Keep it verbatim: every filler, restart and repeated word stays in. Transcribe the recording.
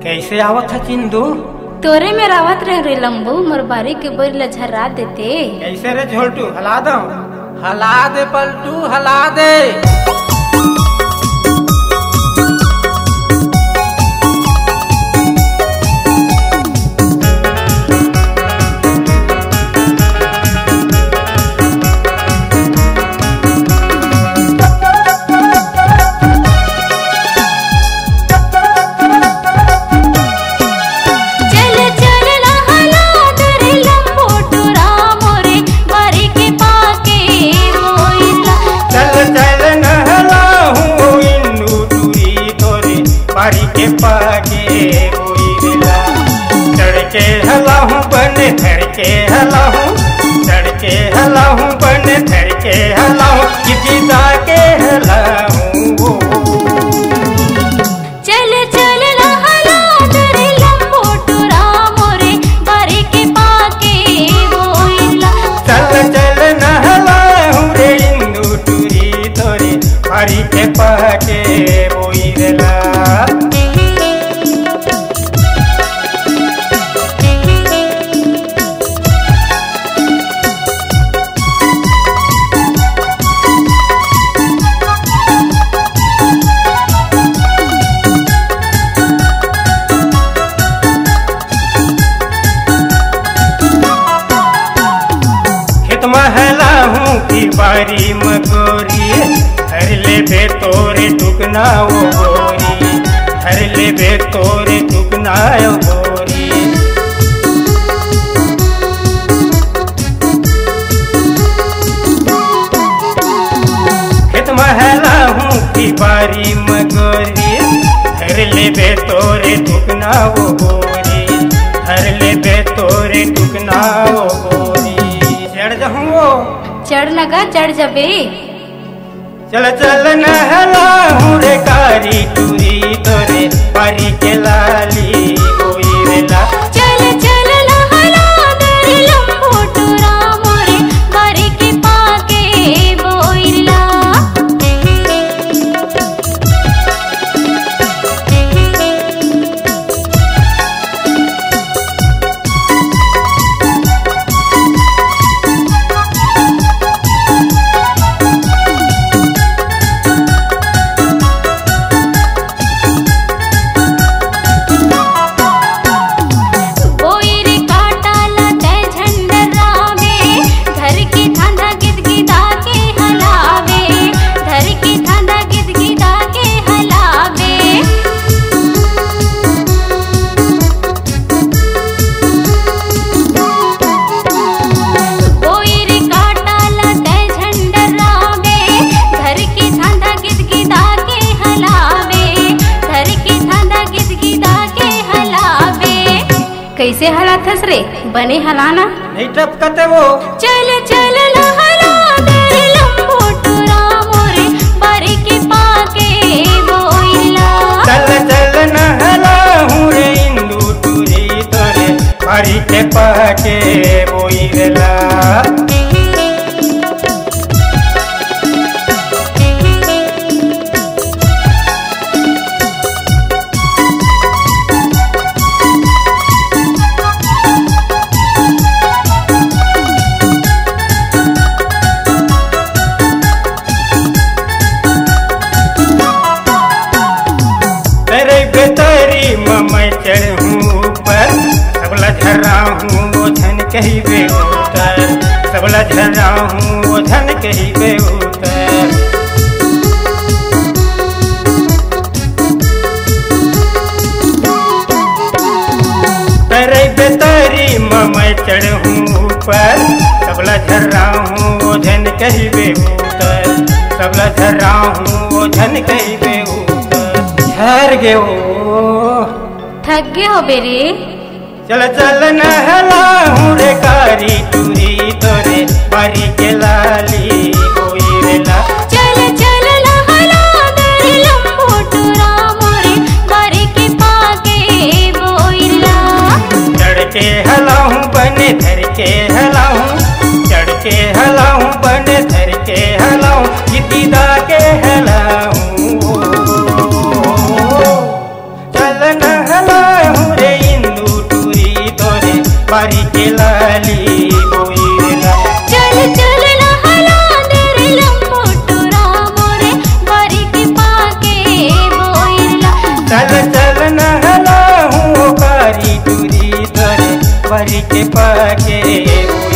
कैसे आवत है चिंदू? तोरे में रावत रह रे लंबू मोर बारी के बोर ला झर्रा देते। कैसे रे झोलटू? हला दो, हला दे पलटू, हला दे। बारी के पाके बोइला चढ़ के हलाहूं बन धड़ के हलाहूं, चढ़ के हलाहूं बन धड़ के हलाहूं, किसी के हलाहूं। चल चल हला तेरे लंबोटरा मोरे बारी के पाके बोइला। चल चल न हलाहूं रे इंदू टूरी तोरे बारी के पाके बोइला। महला हूँ की बारी मगोरी हर ले बे तोरे टुकना वो गोरी, हर ले बे तोरे टुकना वो गोरी। खेत महला हूँ की बारी मगोरी हर ले बे तोरे टुकना वो गोरी, हर ले बे तोरे टुकना वो गोरी। चढ़ जाऊँ चढ़ लगा चढ़ जबे। चल चल नहला हूँ रे कारी टूरी तोरे बारी के लाली बोइला। चल चल नहला तेरे लंबोटरा मोरे बारी के पाके बोइला। कैसे हलाथस रे बने हलाना नहीं टपकते वो। चल चल हला तेरे लंबोटरा मोरे बारी के पाके बोइला। चल चल नहला हूँ रे इंदू टूरी तोरे बारी के पाके बोइला। मैं चढ़ूं ऊपर सबला झर्रा हूँ वो धन कही बे उतर, सबला झर्रा हूँ वो धन कही बे उतर। तेरे बेतारी मैं चढ़ूं ऊपर सबला झर्रा हूँ वो धन कही बे उतर, सबला झर्रा हूँ वो धन कही बे उतर। झर गे थक गए हो बेरे। चल चल नहला हूँ रे कारी टूरी तोरे बारी के लाली बोइला। चल चल नहला तेरे लंबोटरा मोरे बारी के पाके बोइला। चढ़ के हलाहूं बने धर के हलाहूं, चढ़ के हलाहूं बने धर के हलाहूं, किसी के हलाहूं। चल नहला बारी के लाली बोइला। चल चल नहला दे रे लंबोटरा मोरे बारी के पाके बोइला। चल चल नहला हूँ कारी दूरी दर बारी के पाके बोइला।